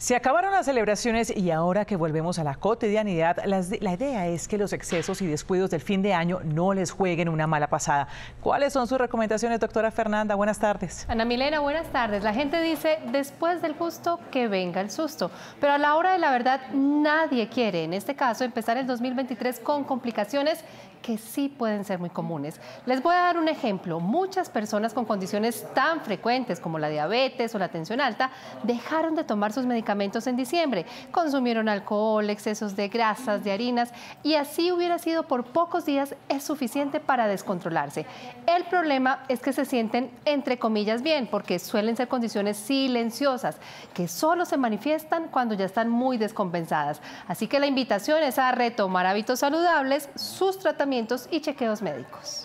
Se acabaron las celebraciones y ahora que volvemos a la cotidianidad, la idea es que los excesos y descuidos del fin de año no les jueguen una mala pasada. ¿Cuáles son sus recomendaciones, doctora Fernanda? Buenas tardes. Ana Milena, buenas tardes. La gente dice, después del gusto, que venga el susto. Pero a la hora de la verdad, nadie quiere, en este caso, empezar el 2023 con complicaciones que sí pueden ser muy comunes. Les voy a dar un ejemplo. Muchas personas con condiciones tan frecuentes como la diabetes o la tensión alta dejaron de tomar sus medicamentos en diciembre. Consumieron alcohol, excesos de grasas, de harinas, y así hubiera sido por pocos días es suficiente para descontrolarse. El problema es que se sienten, entre comillas, bien, porque suelen ser condiciones silenciosas que solo se manifiestan cuando ya están muy descompensadas. Así que la invitación es a retomar hábitos saludables, sus tratamientos y chequeos médicos.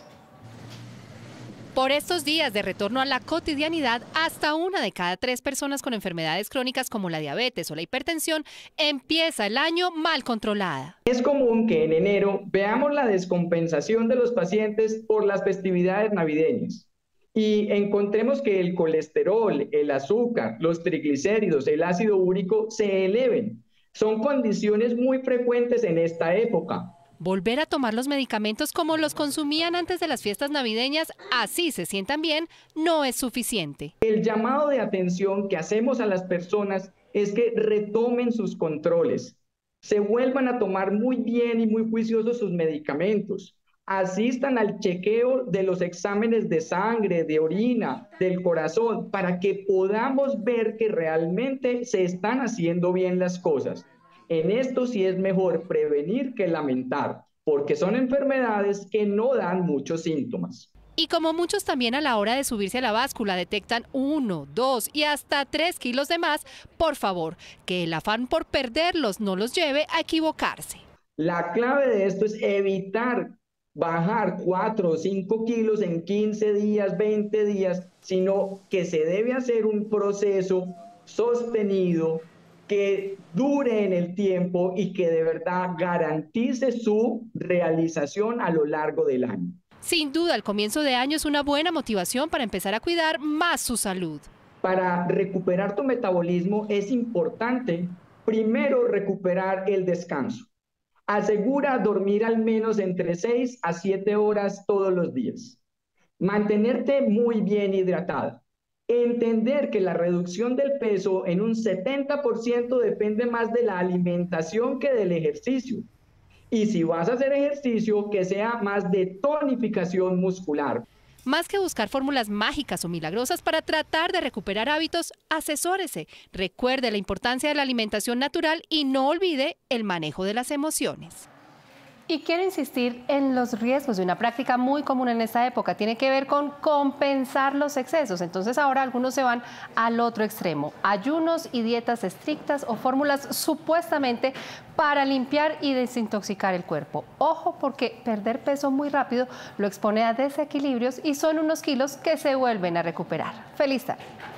Por estos días de retorno a la cotidianidad, hasta 1 de cada 3 personas con enfermedades crónicas como la diabetes o la hipertensión empieza el año mal controlada. Es común que en enero veamos la descompensación de los pacientes por las festividades navideñas y encontremos que el colesterol, el azúcar, los triglicéridos, el ácido úrico se eleven. Son condiciones muy frecuentes en esta época. Volver a tomar los medicamentos como los consumían antes de las fiestas navideñas, así se sientan bien, no es suficiente. El llamado de atención que hacemos a las personas es que retomen sus controles, se vuelvan a tomar muy bien y muy juiciosos sus medicamentos, asistan al chequeo de los exámenes de sangre, de orina, del corazón, para que podamos ver que realmente se están haciendo bien las cosas. En esto sí es mejor prevenir que lamentar, porque son enfermedades que no dan muchos síntomas. Y como muchos también a la hora de subirse a la báscula detectan 1, 2 y hasta 3 kilos de más, por favor, que el afán por perderlos no los lleve a equivocarse. La clave de esto es evitar bajar 4 o 5 kilos en 15 días, 20 días, sino que se debe hacer un proceso sostenido, que dure en el tiempo y que de verdad garantice su realización a lo largo del año. Sin duda, el comienzo de año es una buena motivación para empezar a cuidar más su salud. Para recuperar tu metabolismo es importante primero recuperar el descanso. Asegura dormir al menos entre 6 a 7 horas todos los días. Mantenerte muy bien hidratado. Entender que la reducción del peso en un 70% depende más de la alimentación que del ejercicio. Y si vas a hacer ejercicio, que sea más de tonificación muscular. Más que buscar fórmulas mágicas o milagrosas para tratar de recuperar hábitos, asesórese. Recuerde la importancia de la alimentación natural y no olvide el manejo de las emociones. Y quiero insistir en los riesgos de una práctica muy común en esta época. Tiene que ver con compensar los excesos. Entonces ahora algunos se van al otro extremo. Ayunos y dietas estrictas o fórmulas supuestamente para limpiar y desintoxicar el cuerpo. Ojo, porque perder peso muy rápido lo expone a desequilibrios y son unos kilos que se vuelven a recuperar. Feliz tarde.